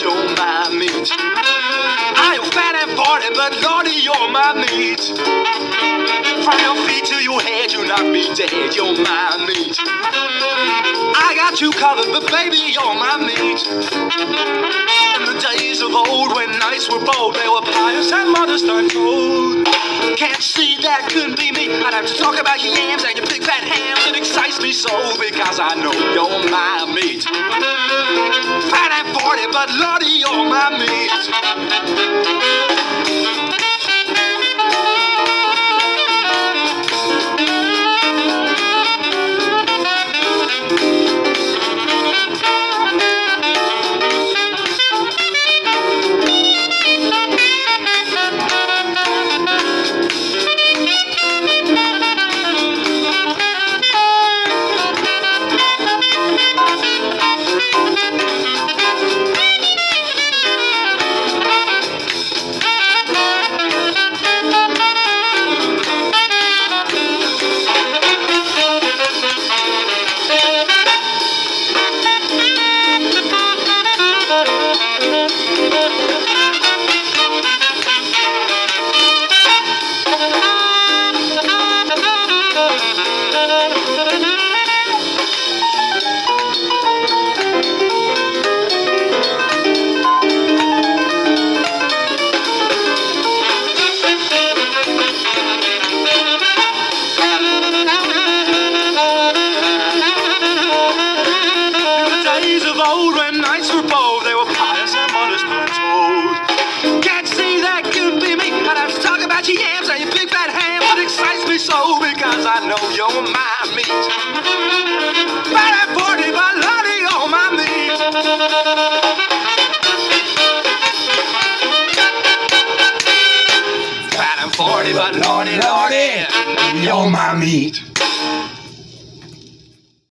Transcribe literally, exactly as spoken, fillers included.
you're my meat. I am fat and forty, but Lordy, you're my meat. From your feet to your head, you knock me dead, you're my meat. I got you covered, but baby, you're my meat. In the days of old, when nights were bold, they were pious and mothers turned cold. Can't see that couldn't be me. I'd have to talk about your yams and your big fat hams. It excites me so because I know you're my meat. Fat and forty, but Lordy, you're my meat. Because I know you're my meat. Fat and forty, but Lordy, you're my meat. Fat and forty, but Lordy, Lordy, you're my meat.